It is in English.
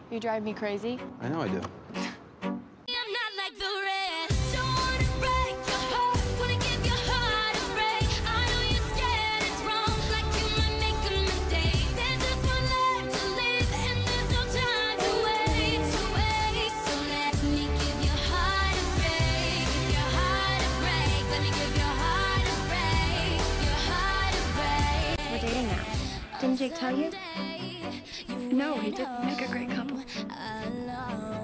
You drive me crazy. I know I do. I'm not like the rest. Don't wanna break your heart, wanna give your heart a break. I know you're scared it's wrong, like you might make a mistake. There's just one life to live, and there's no time to waste. So let me give your heart a break, give your heart a break. Let me give your heart a break, your heart a break. We're dating now. Didn't Jake tell you? Someday, No, he didn't. Make a great couple. alone.